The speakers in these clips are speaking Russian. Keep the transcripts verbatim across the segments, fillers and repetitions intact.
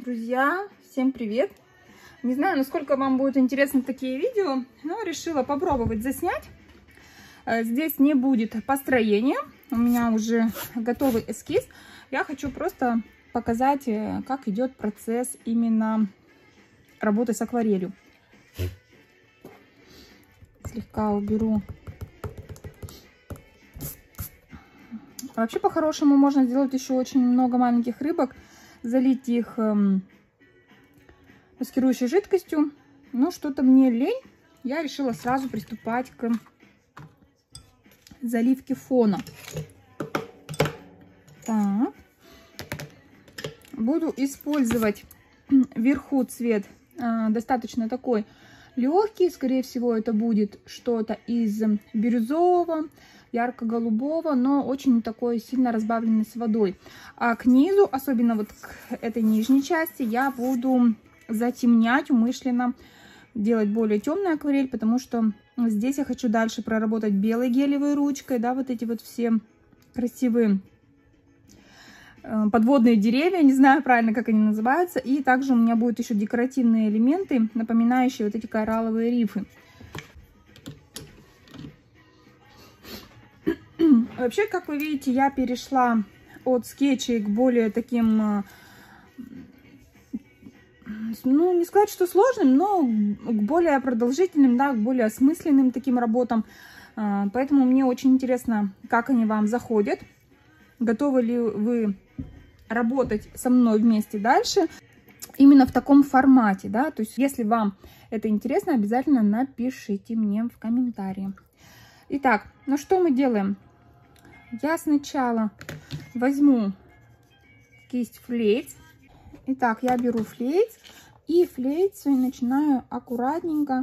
Друзья, всем привет! Не знаю, насколько вам будут интересны такие видео, но решила попробовать заснять. Здесь не будет построения, у меня уже готовый эскиз. Я хочу просто показать, как идет процесс именно работы с акварелью. Слегка уберу. Вообще, по-хорошему, можно сделать еще очень много маленьких рыбок, залить их эм, маскирующей жидкостью. Но что-то мне лень. Я решила сразу приступать к заливке фона. Так. Буду использовать вверху цвет э, достаточно такой легкий. Скорее всего, это будет что-то из бирюзового, ярко-голубого, но очень такой сильно разбавленный с водой. А к низу, особенно вот к этой нижней части, я буду затемнять умышленно, делать более темный акварель, потому что здесь я хочу дальше проработать белой гелевой ручкой, да, вот эти вот все красивые подводные деревья, не знаю правильно, как они называются. И также у меня будут еще декоративные элементы, напоминающие вот эти коралловые рифы. Вообще, как вы видите, я перешла от скетчей к более таким, ну, не сказать, что сложным, но к более продолжительным, да, к более осмысленным таким работам. Поэтому мне очень интересно, как они вам заходят. Готовы ли вы работать со мной вместе дальше именно в таком формате, да? То есть, если вам это интересно, обязательно напишите мне в комментарии. Итак, ну что мы делаем? Я сначала возьму кисть флейц. Итак, я беру флейц и флейцей начинаю аккуратненько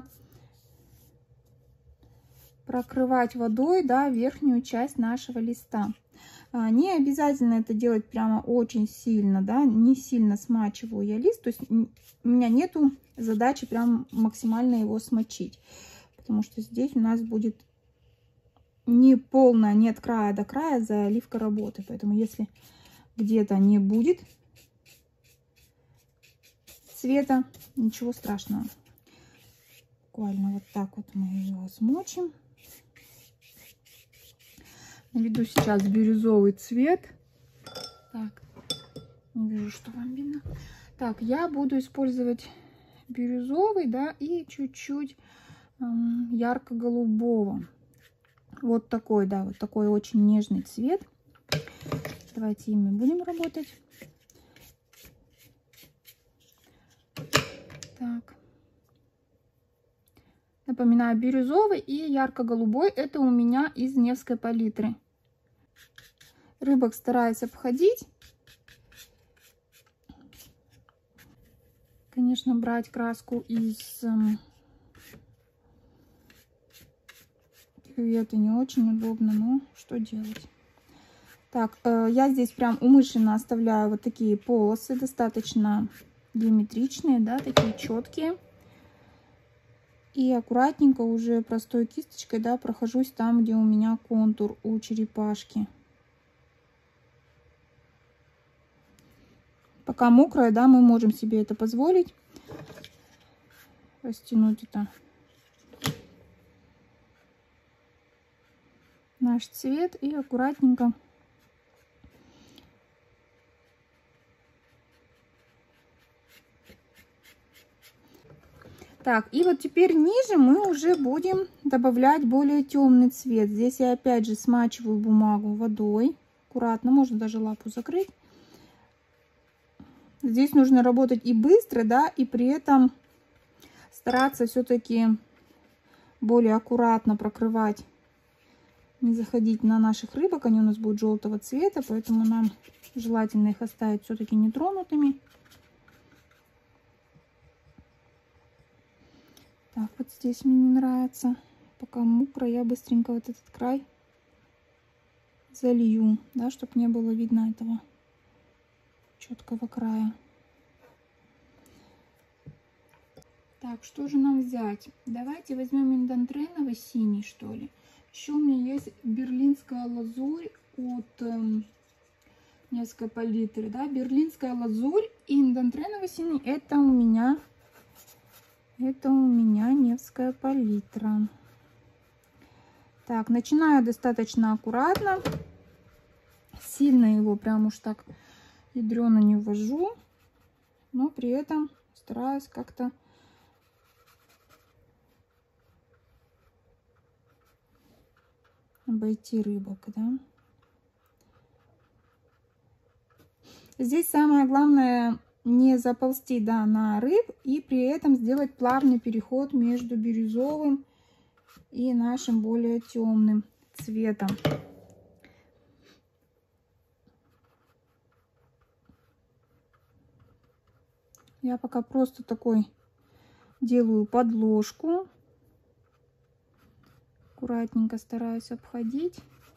прокрывать водой, да, верхнюю часть нашего листа. Не обязательно это делать прямо очень сильно, да, не сильно смачиваю я лист, то есть у меня нету задачи прям максимально его смочить, потому что здесь у нас будет не полная, не от края до края заливка работы, поэтому если где-то не будет цвета, ничего страшного. Буквально вот так вот мы его смочим. Наведу сейчас бирюзовый цвет. Так, не вижу, что вам видно. Так, я буду использовать бирюзовый, да, и чуть-чуть эм, ярко-голубого. Вот такой, да, вот такой очень нежный цвет. Давайте ими будем работать. Так. Напоминаю, бирюзовый и ярко-голубой — это у меня из Невской палитры. Рыбок стараюсь обходить. Конечно, брать краску из кюветы не очень удобно, но что делать. Так, э, я здесь прям умышленно оставляю вот такие полосы, достаточно геометричные, да, такие четкие. И аккуратненько уже простой кисточкой, да, прохожусь там, где у меня контур у черепашки. Пока мокрая, да, мы можем себе это позволить. Растянуть это. Наш цвет и аккуратненько так, и вот теперь ниже мы уже будем добавлять более темный цвет. Здесь я опять же смачиваю бумагу водой. Аккуратно, можно даже лапу закрыть. Здесь нужно работать и быстро, да, и при этом стараться все-таки более аккуратно прокрывать. Не заходить на наших рыбок, они у нас будут желтого цвета, поэтому нам желательно их оставить все-таки нетронутыми. Так, вот здесь мне не нравится. Пока мокро, я быстренько вот этот край залью, да, чтобы не было видно этого четкого края. Так, что же нам взять? Давайте возьмем индантреновый синий, что ли. Еще у меня есть берлинская лазурь от эм, Невская палитры, да, берлинская лазурь и индантреновый синий. Это у меня, это у меня Невская палитра. Так, начинаю достаточно аккуратно, сильно его прям уж так ядрено не ввожу, но при этом стараюсь как-то обойти рыбок, да. Здесь самое главное не заползти, да, на рыб и при этом сделать плавный переход между бирюзовым и нашим более темным цветом. Я пока просто такой делаю подложку. Аккуратненько стараюсь обходить.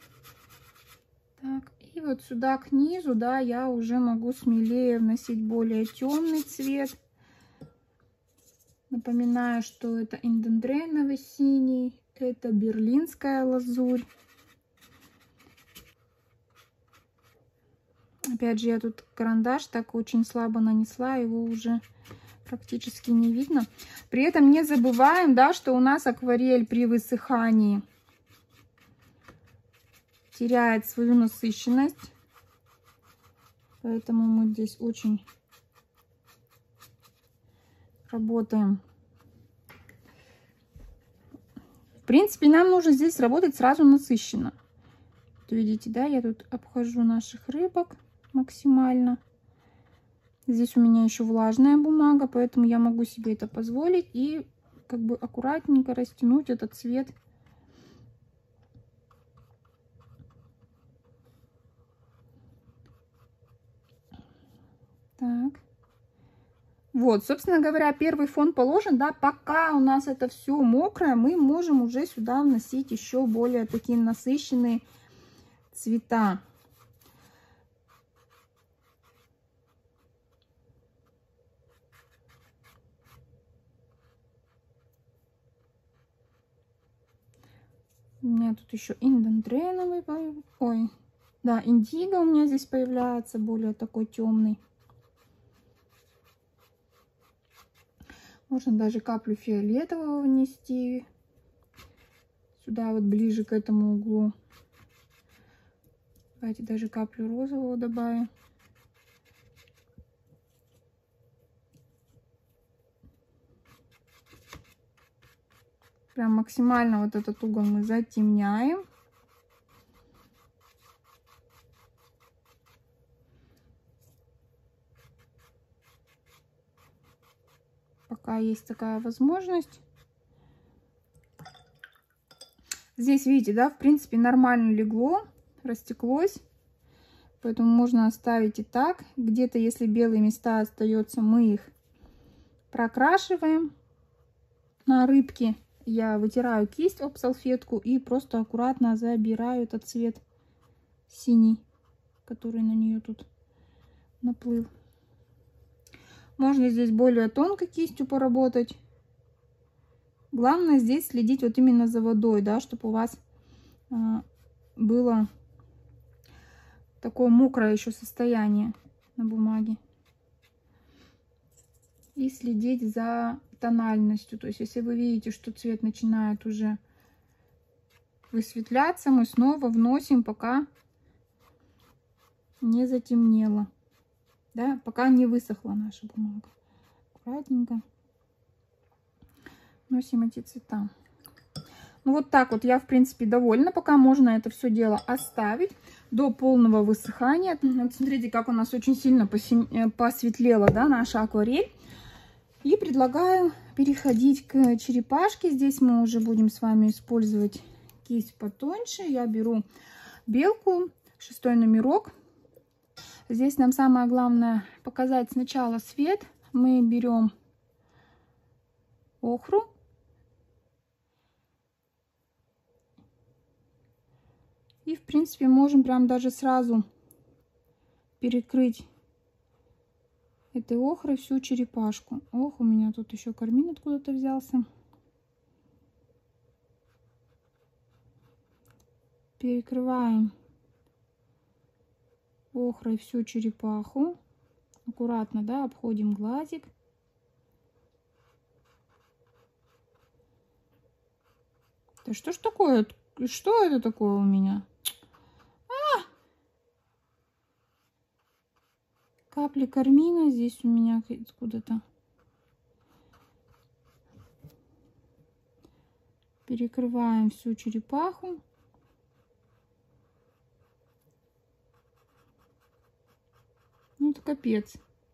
Так, и вот сюда к низу, да, я уже могу смелее вносить более темный цвет. Напоминаю, что это индантреновый синий, это берлинская лазурь. Опять же, я тут карандаш так очень слабо нанесла, его уже практически не видно. При этом не забываем, да, что у нас акварель при высыхании теряет свою насыщенность. Поэтому мы здесь очень работаем. В принципе, нам нужно здесь работать сразу насыщенно. Вот видите, да, я тут обхожу наших рыбок максимально. Здесь у меня еще влажная бумага, поэтому я могу себе это позволить и как бы аккуратненько растянуть этот цвет. Так. Вот, собственно говоря, первый фон положен, да, пока у нас это все мокрое, мы можем уже сюда вносить еще более такие насыщенные цвета. У меня тут еще индантреновый, ой, да, индиго у меня здесь появляется, более такой темный. Можно даже каплю фиолетового внести сюда, вот ближе к этому углу. Давайте даже каплю розового добавим. Прям максимально вот этот угол мы затемняем. Пока есть такая возможность. Здесь, видите, да, в принципе, нормально легло, растеклось. Поэтому можно оставить и так. Где-то, если белые места остаются, мы их прокрашиваем на рыбке. Я вытираю кисть об салфетку и просто аккуратно забираю этот цвет синий, который на нее тут наплыл. Можно здесь более тонко кистью поработать. Главное здесь следить вот именно за водой, да, чтобы у вас а, было такое мокрое еще состояние на бумаге. И следить за тональностью. То есть, если вы видите, что цвет начинает уже высветляться, мы снова вносим, пока не затемнело. Да, пока не высохла наша бумага. Аккуратненько носим эти цвета. Ну вот так вот я, в принципе, довольна. Пока можно это все дело оставить до полного высыхания. Вот смотрите, как у нас очень сильно посветлела, да, наша акварель. И предлагаю переходить к черепашке. Здесь мы уже будем с вами использовать кисть потоньше. Я беру белку, шестой номерок. Здесь нам самое главное показать сначала свет. Мы берем охру. И, в принципе, можем прям даже сразу перекрыть этой охрой всю черепашку. Ох, у меня тут еще кармин откуда-то взялся. Перекрываем охрой всю черепаху. Аккуратно, да, обходим глазик. Да что ж такое? Что это такое у меня? А! Капли кармина здесь у меня откуда-то. Перекрываем всю черепаху. Ну, это капец.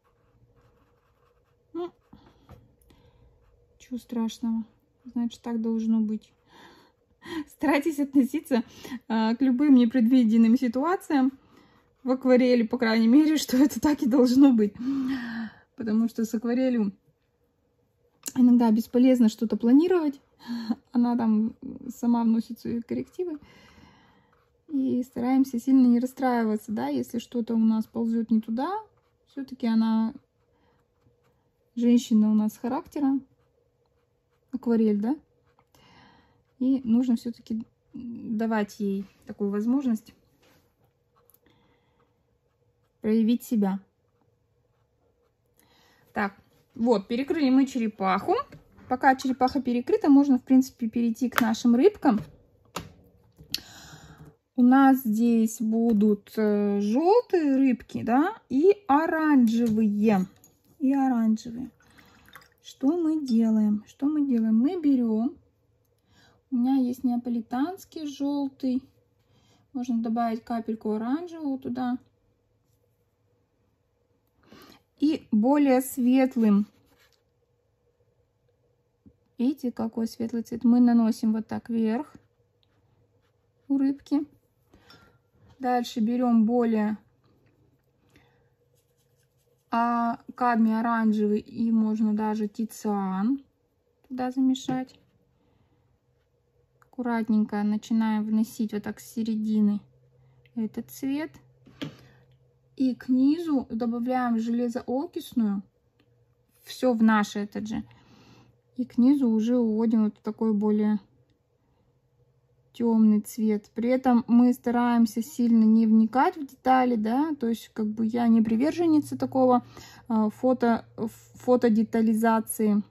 Ну, чего страшного. Значит, так должно быть. Старайтесь относиться а, к любым непредвиденным ситуациям в акварели, по крайней мере, что это так и должно быть. Потому что с акварелью иногда бесполезно что-то планировать. Она там сама вносит свои коррективы. И стараемся сильно не расстраиваться, да, если что-то у нас ползет не туда. Все-таки она женщина у нас с характером. Акварель, да? И нужно все-таки давать ей такую возможность проявить себя. Так, вот, перекрыли мы черепаху. Пока черепаха перекрыта, можно, в принципе, перейти к нашим рыбкам. У нас здесь будут желтые рыбки, да, и оранжевые. И оранжевые. Что мы делаем? Что мы делаем? Мы берем. У меня есть неаполитанский желтый. Можно добавить капельку оранжевого туда. И более светлым. Видите, какой светлый цвет? Мы наносим вот так вверх у рыбки. Дальше берем более а, кадмий оранжевый. И можно даже тициан туда замешать. Аккуратненько начинаем вносить вот так с середины этот цвет. И к низу добавляем железоокисную. Все в наш этот же. И к низу уже уводим вот такой более темный цвет. При этом мы стараемся сильно не вникать в детали, да. То есть как бы я не приверженница такого фото, фотодетализации.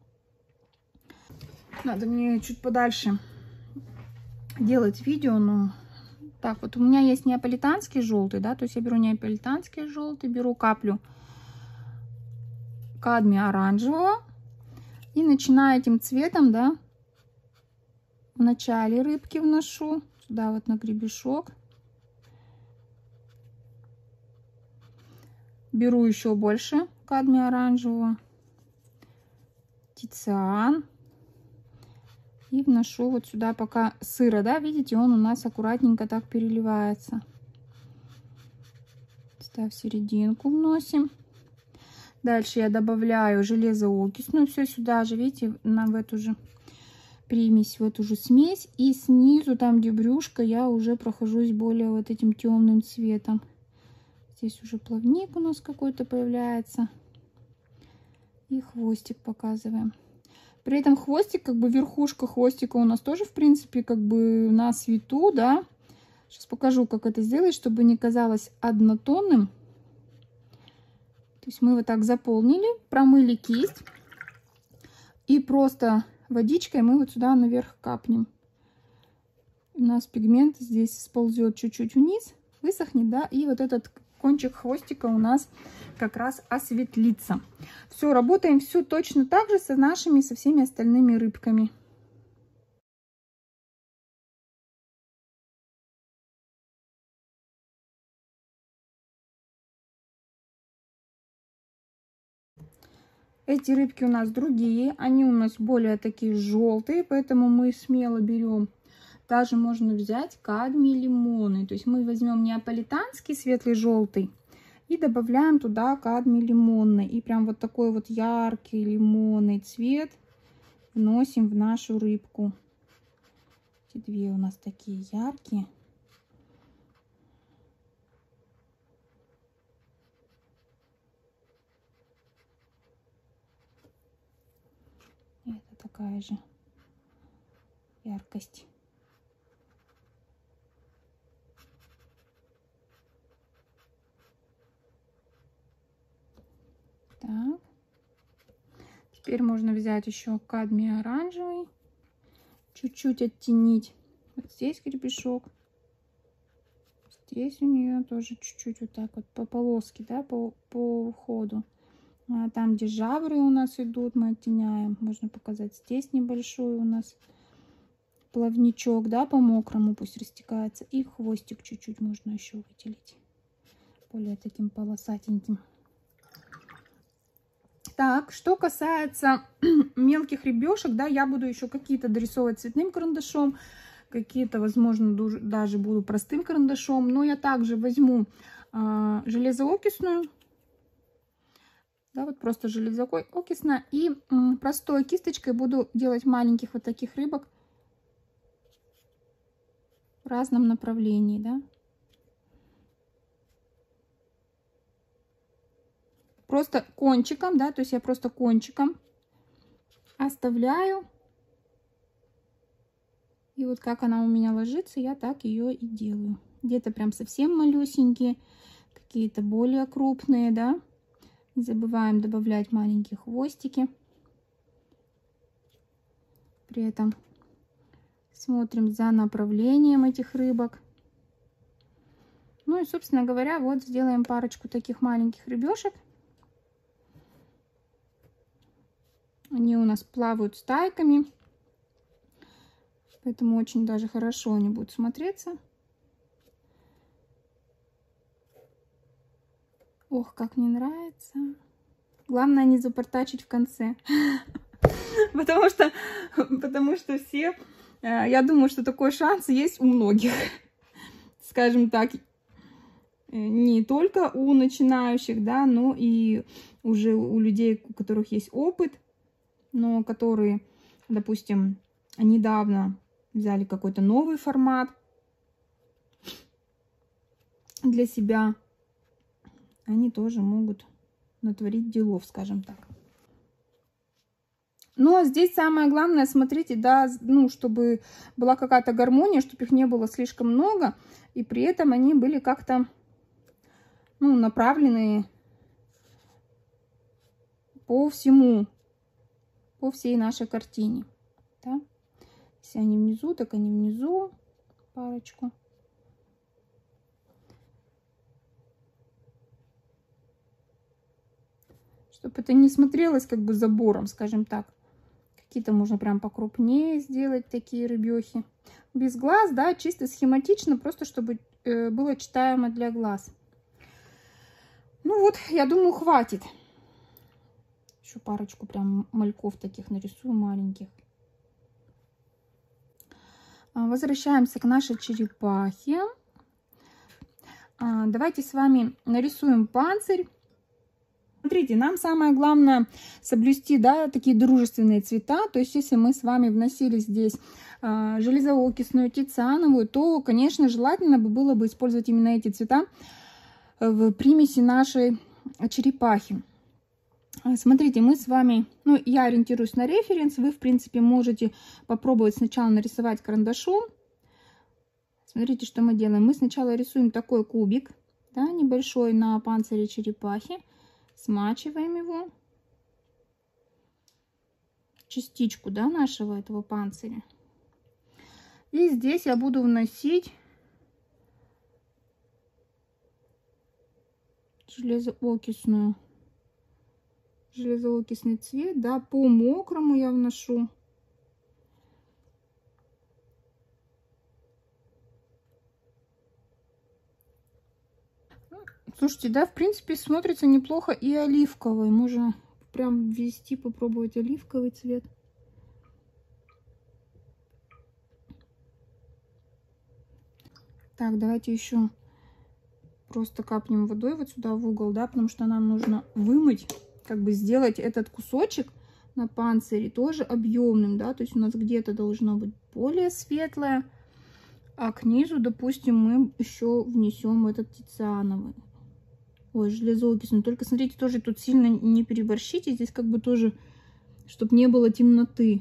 Надо мне чуть подальше делать видео, но так вот у меня есть неаполитанский желтый, да, то есть я беру неаполитанский желтый, беру каплю кадмия оранжевого и начинаю этим цветом, да, в начале рыбки вношу сюда вот на гребешок, беру еще больше кадмия оранжевого, тициан. И вношу вот сюда пока сыро, да, видите, он у нас аккуратненько так переливается. Сюда в серединку вносим. Дальше я добавляю железоокисную, все сюда же, видите, на в эту же примесь, в эту же смесь. И снизу, там где брюшко, я уже прохожусь более вот этим темным цветом. Здесь уже плавник у нас какой-то появляется. И хвостик показываем. При этом хвостик, как бы верхушка хвостика у нас тоже, в принципе, как бы на свету, да. Сейчас покажу, как это сделать, чтобы не казалось однотонным. То есть мы вот так заполнили, промыли кисть. И просто водичкой мы вот сюда наверх капнем. У нас пигмент здесь сползет чуть-чуть вниз, высохнет, да. И вот этот кончик хвостика у нас как раз осветлится. Все, работаем все точно так же со нашими, со всеми остальными рыбками. Эти рыбки у нас другие, они у нас более такие желтые, поэтому мы смело берем. Даже можно взять кадмий лимонный, то есть мы возьмем неаполитанский светлый желтый и добавляем туда кадмий лимонный. И прям вот такой вот яркий лимонный цвет вносим в нашу рыбку. Эти две у нас такие яркие. И это такая же яркость. Так. Теперь можно взять еще кадмий оранжевый, чуть-чуть оттенить. Вот здесь гребешок. Здесь у нее тоже чуть-чуть вот так вот по полоске, да, по, по ходу. А там, где жабры у нас идут, мы оттеняем. Можно показать здесь небольшой у нас плавничок, да, по мокрому пусть растекается. И хвостик чуть-чуть можно еще выделить. Более таким полосатеньким. Так, что касается мелких рыбешек, да, я буду еще какие-то дорисовывать цветным карандашом. Какие-то, возможно, даже буду простым карандашом. Но я также возьму э, железоокисную. Да, вот просто железоокисная. И э, простой кисточкой буду делать маленьких вот таких рыбок в разном направлении, да. Просто кончиком, да, то есть я просто кончиком оставляю. И вот как она у меня ложится, я так ее и делаю. Где-то прям совсем малюсенькие, какие-то более крупные, да. Не забываем добавлять маленькие хвостики. При этом смотрим за направлением этих рыбок. Ну и, собственно говоря, вот сделаем парочку таких маленьких рыбешек. Они у нас плавают стайками, поэтому очень даже хорошо они будут смотреться. Ох, как мне нравится. Главное не запортачить в конце. Потому что, потому что все, я думаю, что такой шанс есть у многих. Скажем так, не только у начинающих, да, но и уже у людей, у которых есть опыт, но которые, допустим, недавно взяли какой-то новый формат для себя, они тоже могут натворить делов, скажем так. Но здесь самое главное, смотрите, да, ну, чтобы была какая-то гармония, чтобы их не было слишком много, и при этом они были как-то, ну, направлены по всему, по всей нашей картине, да? Если они внизу, так они внизу, парочку. Чтобы это не смотрелось как бы забором, скажем так. Какие-то можно прям покрупнее сделать такие рыбехи. Без глаз, да, чисто схематично, просто чтобы э, было читаемо для глаз. Ну вот, я думаю, хватит. Еще парочку прям мальков таких нарисую маленьких. Возвращаемся к нашей черепахе. Давайте с вами нарисуем панцирь. Смотрите, нам самое главное соблюсти, да, такие дружественные цвета. То есть, если мы с вами вносили здесь э, железоокисную, тициановую, то, конечно, желательно бы было бы использовать именно эти цвета в примеси нашей черепахи. Смотрите, мы с вами, ну, я ориентируюсь на референс. Вы, в принципе, можете попробовать сначала нарисовать карандашом. Смотрите, что мы делаем. Мы сначала рисуем такой кубик, да, небольшой на панцире черепахи. Смачиваем его, частичку, да, нашего этого панциря. И здесь я буду вносить железоокисную, железоокисный цвет, да, по мокрому я вношу. Слушайте, да, в принципе, смотрится неплохо и оливковый. Можно прям ввести, попробовать оливковый цвет. Так, давайте еще просто капнем водой вот сюда в угол, да, потому что нам нужно вымыть, как бы сделать этот кусочек на панцире тоже объемным, да, то есть у нас где-то должно быть более светлое, а к низу, допустим, мы еще внесем этот тициановый. Ой, железоокисный. Только смотрите, тоже тут сильно не переборщите. Здесь как бы тоже, чтобы не было темноты.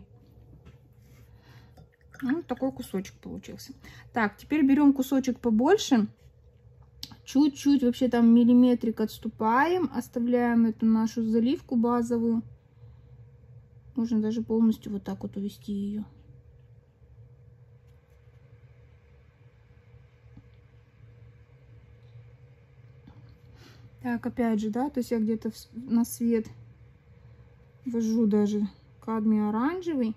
Ну, такой кусочек получился. Так, теперь берем кусочек побольше Чуть-чуть вообще там миллиметрик отступаем, оставляем эту нашу заливку базовую. Можно даже полностью вот так вот увести ее. Так, опять же, да, то есть я где-то на свет ввожу даже кадмий оранжевый.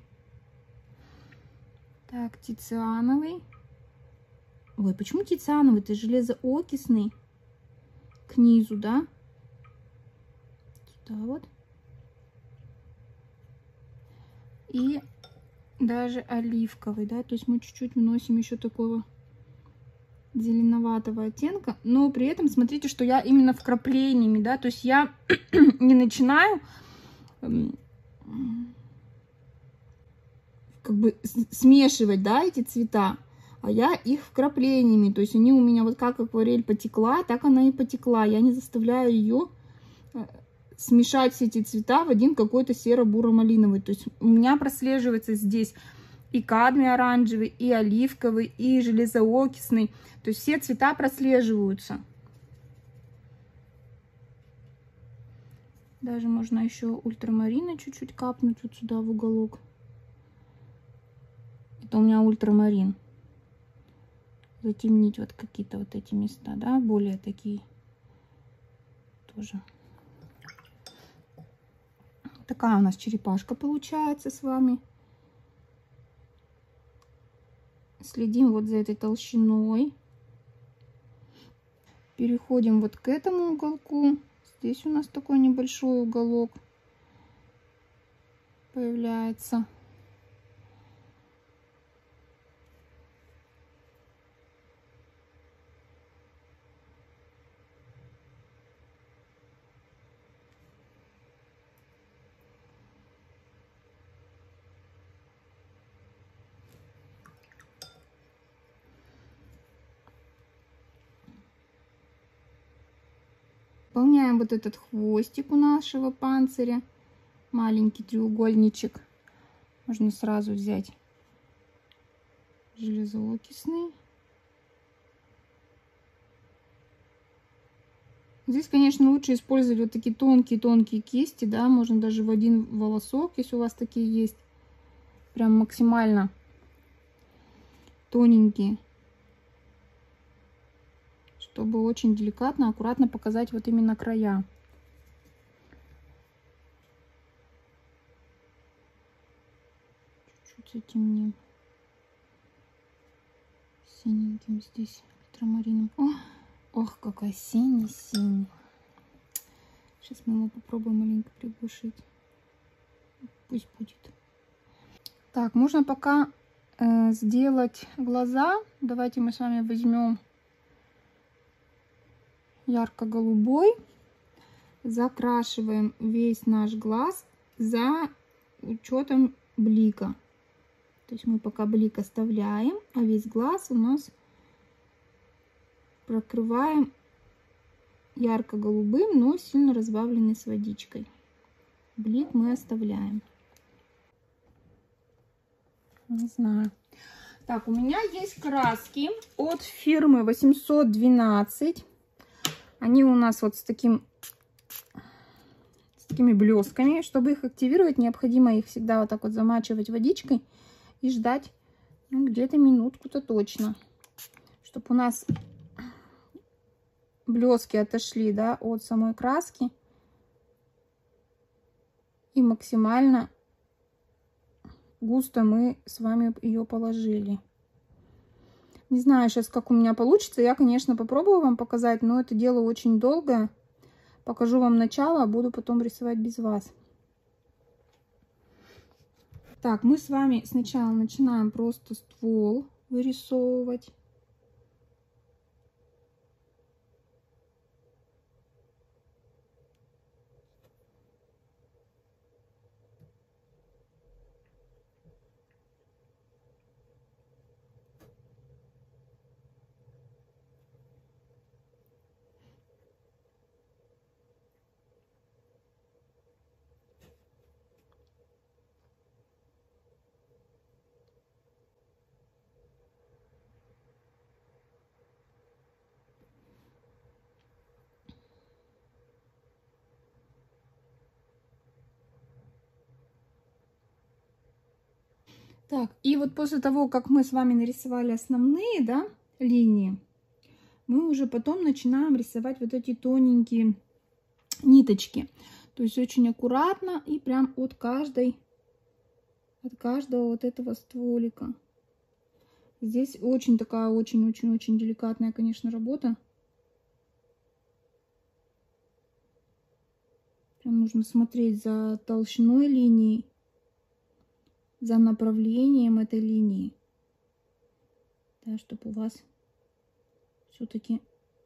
Так, тициановый. Ой, почему тициановый? Это железоокисный. К низу, да? Сюда вот. И даже оливковый, да? То есть мы чуть-чуть вносим еще такого зеленоватого оттенка. Но при этом смотрите, что я именно вкраплениями, да? То есть я не начинаю как бы смешивать, да, эти цвета. А я их вкраплениями, то есть они у меня вот как акварель потекла, так она и потекла. Я не заставляю ее смешать все эти цвета в один какой-то серо-буро-малиновый. То есть у меня прослеживается здесь и кадмий оранжевый, и оливковый, и железоокисный. То есть все цвета прослеживаются. Даже можно еще ультрамарина чуть-чуть капнуть вот сюда в уголок. Это у меня ультрамарин. Затемнить вот какие-то вот эти места, да, более такие тоже. Такая у нас черепашка получается с вами. Следим вот за этой толщиной. Переходим вот к этому уголку. Здесь у нас такой небольшой уголок появляется. Выполняем вот этот хвостик у нашего панциря. Маленький треугольничек. Можно сразу взять железоокисный. Здесь, конечно, лучше использовать вот такие тонкие-тонкие кисти, да, можно даже в один волосок, если у вас такие есть. Прям максимально тоненькие. Чтобы очень деликатно, аккуратно показать вот именно края. Чуть-чуть затемним синеньким здесь ультрамарином. О, ох, какой синий-синий. Сейчас мы его попробуем маленько приглушить. Пусть будет. Так, можно пока э, сделать глаза. Давайте мы с вами возьмем ярко-голубой, закрашиваем весь наш глаз за учетом блика. То есть мы пока блик оставляем, а весь глаз у нас прокрываем ярко-голубым, но сильно разбавленный с водичкой. Блик мы оставляем. Не знаю. Так, у меня есть краски от фирмы восемьсот двенадцать. Они у нас вот с таким, с такими блесками. Чтобы их активировать, необходимо их всегда вот так вот замачивать водичкой и ждать, ну, где-то минутку-то точно, чтобы у нас блески отошли, да, от самой краски и максимально густо мы с вами ее положили. Не знаю сейчас, как у меня получится. Я, конечно, попробую вам показать, но это дело очень долгое. Покажу вам начало, а буду потом рисовать без вас. Так, мы с вами сначала начинаем просто ствол вырисовывать. Так, и вот после того, как мы с вами нарисовали основные, да, линии, мы уже потом начинаем рисовать вот эти тоненькие ниточки. То есть очень аккуратно и прям от каждой, от каждого вот этого стволика. Здесь очень такая, очень-очень-очень деликатная, конечно, работа. Прям нужно смотреть за толщиной линии, за направлением этой линии, да, чтобы у вас все-таки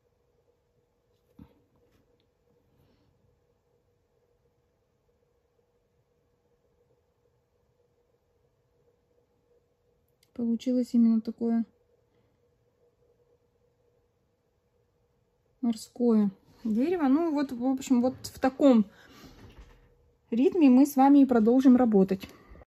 получилось именно такое морское дерево. Ну вот, в общем, вот в таком ритме мы с вами и продолжим работать.